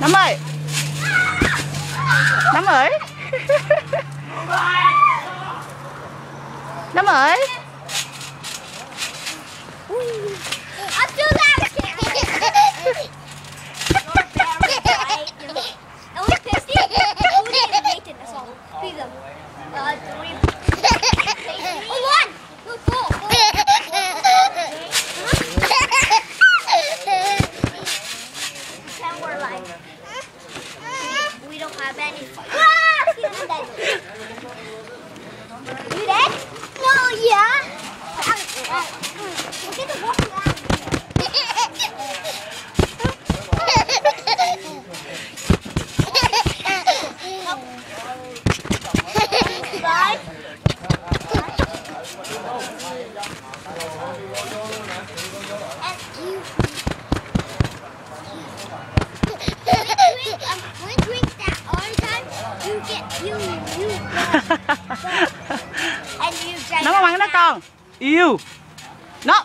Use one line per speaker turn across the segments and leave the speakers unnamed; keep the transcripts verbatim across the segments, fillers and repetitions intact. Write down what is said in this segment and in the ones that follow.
Nấm ơi. Nấm ơi. Nấm ơi. Nó không ăn nó con yêu nó.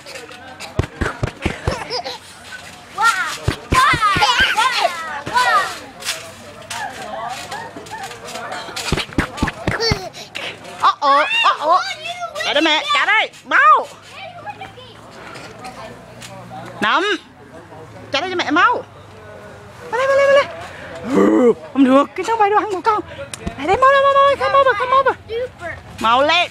Ồ ồ ồ ồ trả đây mẹ, trả đây mau nắm, trả đây cho mẹ mau. Vào đây, vào đây, vào đây. Ừ, không được, cái sao bay đồ ăn của con. Lại đây mau mau mau, come over, come over. Mau lên.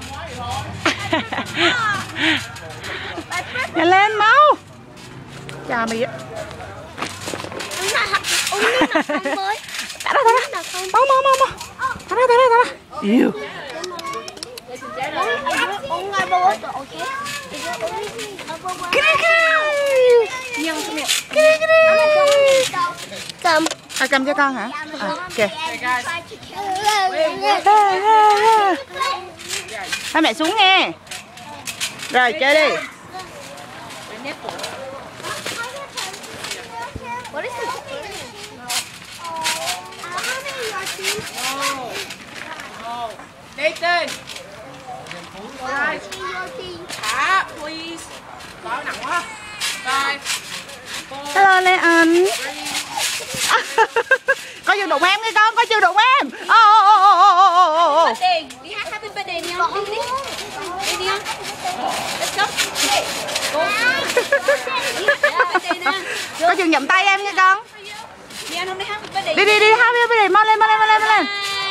Nhanh lên mau. Chà mày á. Đã ra, đã ra. Mau mau mau mau. Đã ra, đã ra, đã ra. Yêu. Cầm. À, cầm cho con hả? À, ok. Hai mẹ xuống nghe. Rồi chơi đi.
Nathan. Thả, please. Đó nặng quá. Five.
Hello Lê Anh. Có chưa đụng em nghe con, có chưa đụng em. Oh, oh, oh, oh, oh, oh, oh.
Đi hát happy birthday đi không? Đi đi. Đi không? Let's go.
Có chưa nhậm tay em nghe con.
Đi ăn không đi hát happy birthday.
Đi đi đi happy birthday, mau lên mau lên mau lên mau lên.